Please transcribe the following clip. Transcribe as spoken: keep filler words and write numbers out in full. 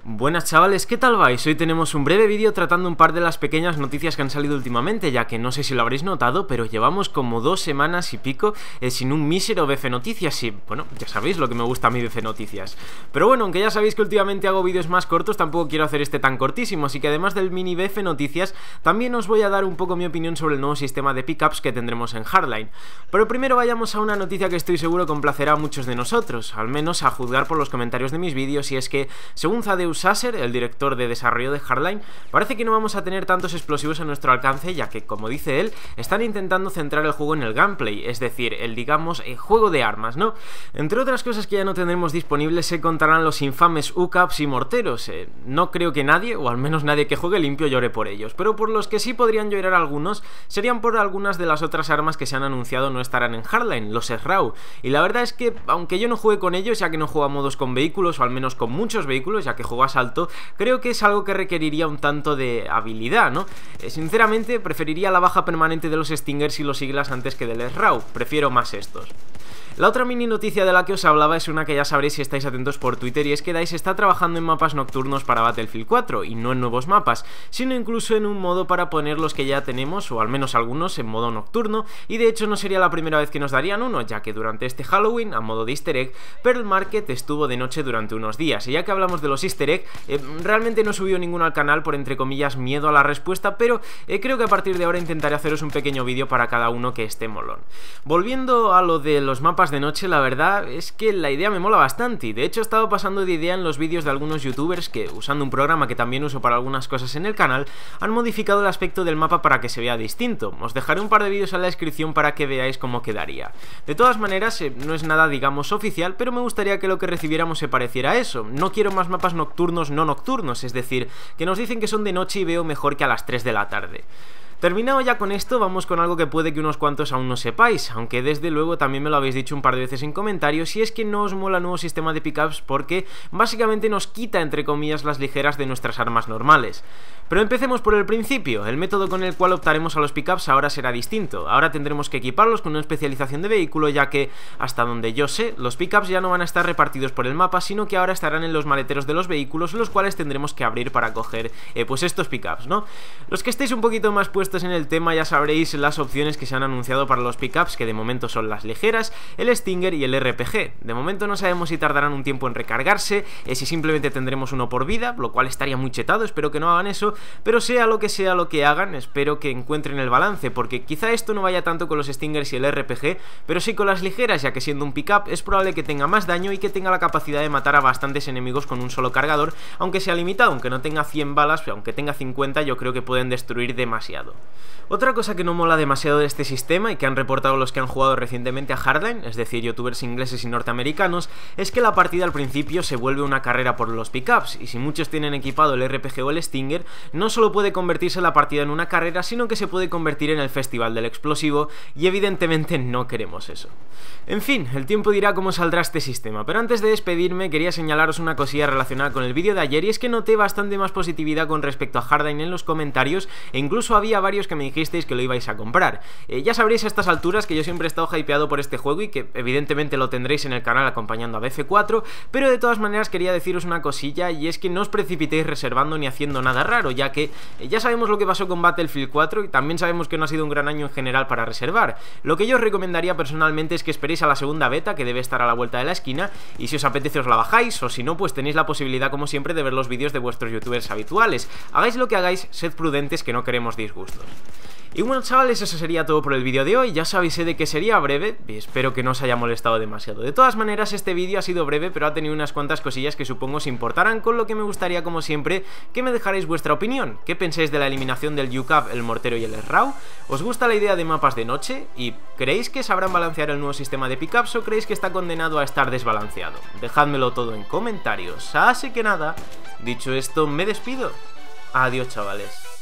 Buenas chavales, ¿qué tal vais? Hoy tenemos un breve vídeo tratando un par de las pequeñas noticias que han salido últimamente, ya que no sé si lo habréis notado, pero llevamos como dos semanas y pico eh, sin un mísero B F Noticias y, bueno, ya sabéis lo que me gusta a mí B F Noticias. Pero bueno, aunque ya sabéis que últimamente hago vídeos más cortos, tampoco quiero hacer este tan cortísimo, así que además del mini B F Noticias, también os voy a dar un poco mi opinión sobre el nuevo sistema de pickups que tendremos en Hardline. Pero primero vayamos a una noticia que estoy seguro complacerá a muchos de nosotros, al menos a juzgar por los comentarios de mis vídeos, y es que, según Zadeus Sasser, el director de desarrollo de Hardline, parece que no vamos a tener tantos explosivos a nuestro alcance, ya que, como dice él, están intentando centrar el juego en el gameplay, es decir, el, digamos, el juego de armas, ¿no? Entre otras cosas que ya no tendremos disponibles se contarán los infames U CAPs y morteros. Eh, no creo que nadie, o al menos nadie que juegue limpio, llore por ellos, pero por los que sí podrían llorar algunos, serían por algunas de las otras armas que se han anunciado no estarán en Hardline, los S R A U, y la verdad es que, aunque yo no juegue con ellos, ya que no juego a modos con vehículos, o al menos con muchos vehículos, ya que juego a salto, creo que es algo que requeriría un tanto de habilidad, ¿no? Eh, sinceramente, preferiría la baja permanente de los Stingers y los Siglas antes que del S R A U, prefiero más estos. La otra mini noticia de la que os hablaba es una que ya sabréis si estáis atentos por Twitter, y es que DICE está trabajando en mapas nocturnos para Battlefield cuatro, y no en nuevos mapas, sino incluso en un modo para poner los que ya tenemos, o al menos algunos, en modo nocturno, y de hecho no sería la primera vez que nos darían uno, ya que durante este Halloween, a modo de easter egg, Pearl Market estuvo de noche durante unos días, y ya que hablamos de los easter egg, eh, realmente no he subido ninguno al canal por, entre comillas, miedo a la respuesta, pero eh, creo que a partir de ahora intentaré haceros un pequeño vídeo para cada uno que esté molón. Volviendo a lo de los mapas de noche, la verdad es que la idea me mola bastante, y de hecho he estado pasando de idea en los vídeos de algunos youtubers que, usando un programa que también uso para algunas cosas en el canal, han modificado el aspecto del mapa para que se vea distinto. Os dejaré un par de vídeos en la descripción para que veáis cómo quedaría. De todas maneras, eh, no es nada, digamos, oficial, pero me gustaría que lo que recibiéramos se pareciera a eso. No quiero más mapas nocturnos no nocturnos, es decir, que nos dicen que son de noche y veo mejor que a las tres de la tarde. Terminado ya con esto, vamos con algo que puede que unos cuantos aún no sepáis, aunque desde luego también me lo habéis dicho un par de veces en comentarios, y es que no os mola el nuevo sistema de pickups porque básicamente nos quita, entre comillas, las ligeras de nuestras armas normales. Pero empecemos por el principio. El método con el cual optaremos a los pickups ahora será distinto. Ahora tendremos que equiparlos con una especialización de vehículo, ya que, hasta donde yo sé, los pickups ya no van a estar repartidos por el mapa, sino que ahora estarán en los maleteros de los vehículos, los cuales tendremos que abrir para coger eh, pues estos pickups, ¿no? Los que estéis un poquito más puestos en el tema ya sabréis las opciones que se han anunciado para los pickups, que de momento son las ligeras, el Stinger y el R P G. De momento no sabemos si tardarán un tiempo en recargarse, eh, si simplemente tendremos uno por vida, lo cual estaría muy chetado, espero que no hagan eso, pero sea lo que sea lo que hagan, espero que encuentren el balance, porque quizá esto no vaya tanto con los Stingers y el R P G, pero sí con las ligeras, ya que siendo un pickup es probable que tenga más daño y que tenga la capacidad de matar a bastantes enemigos con un solo cargador, aunque sea limitado, aunque no tenga cien balas, aunque tenga cincuenta, yo creo que pueden destruir demasiado. Otra cosa que no mola demasiado de este sistema, y que han reportado los que han jugado recientemente a Hardline, es decir, youtubers ingleses y norteamericanos, es que la partida al principio se vuelve una carrera por los pickups, y si muchos tienen equipado el R P G o el Stinger, no solo puede convertirse la partida en una carrera, sino que se puede convertir en el festival del explosivo, y evidentemente no queremos eso. En fin, el tiempo dirá cómo saldrá este sistema, pero antes de despedirme quería señalaros una cosilla relacionada con el vídeo de ayer, y es que noté bastante más positividad con respecto a Hardline en los comentarios, e incluso había varios que me dijisteis que lo ibais a comprar. Eh, ya sabréis a estas alturas que yo siempre he estado hypeado por este juego y que evidentemente lo tendréis en el canal acompañando a B F cuatro, pero de todas maneras quería deciros una cosilla, y es que no os precipitéis reservando ni haciendo nada raro, ya que eh, ya sabemos lo que pasó con Battlefield cuatro y también sabemos que no ha sido un gran año en general para reservar. Lo que yo os recomendaría personalmente es que esperéis a la segunda beta, que debe estar a la vuelta de la esquina, y si os apetece os la bajáis, o si no, pues tenéis la posibilidad como siempre de ver los vídeos de vuestros youtubers habituales. Hagáis lo que hagáis, sed prudentes, que no queremos disgustos. Y bueno, chavales, eso sería todo por el vídeo de hoy. Ya sabéis de que sería breve y espero que no os haya molestado demasiado. De todas maneras, este vídeo ha sido breve, pero ha tenido unas cuantas cosillas que supongo os importarán, con lo que me gustaría, como siempre, que me dejarais vuestra opinión. ¿Qué pensáis de la eliminación del U CAP, el mortero y el S R A U? ¿Os gusta la idea de mapas de noche? ¿Y creéis que sabrán balancear el nuevo sistema de pickups o creéis que está condenado a estar desbalanceado? Dejádmelo todo en comentarios. Así que nada, dicho esto, me despido. Adiós, chavales.